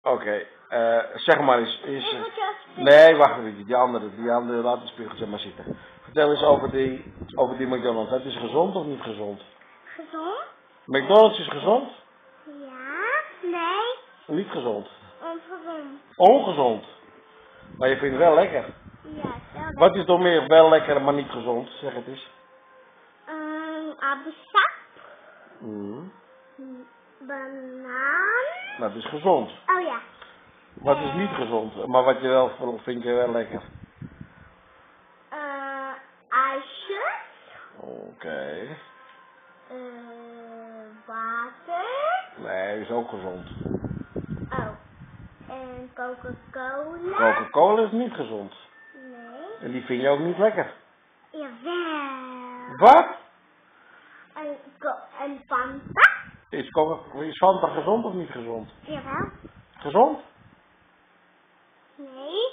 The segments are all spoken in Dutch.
Oké, zeg maar eens. Nee, wacht even, die andere, laat het spiegeltje maar zitten. Vertel eens over die McDonald's. Dat is gezond of niet gezond? Gezond? McDonald's is gezond? Ja, nee, Niet gezond. ongezond. Ongezond. Maar je vindt het wel lekker. Ja, wel. Wat is toch meer wel lekker, maar niet gezond? Zeg het eens. Appelsap, Mm. banaan. Dat is gezond. Oh ja. Wat is niet gezond? Maar wat je wel vind je wel lekker. IJsjes. Oké. Water. Nee, is ook gezond. Oh. En Coca-Cola. Coca-Cola is niet gezond. Nee. En die vind je ook niet lekker. Jawel. Wat? En Fanta. Is Fanta gezond of niet gezond? Jawel. Gezond? Nee.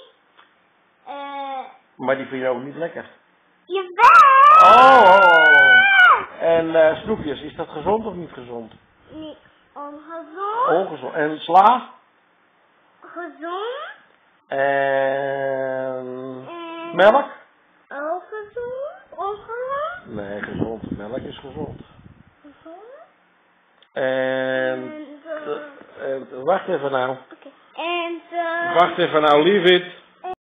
Maar die vind je ook niet lekker. Jawel. Oh. En snoepjes, is dat gezond of niet gezond? Niet ongezond. Ongezond. En sla? Gezond. En melk? Ook gezond. Ongezond. Nee, gezond. Melk is gezond. Gezond. En wacht even nou. Oké. En Wacht even nou, leave it.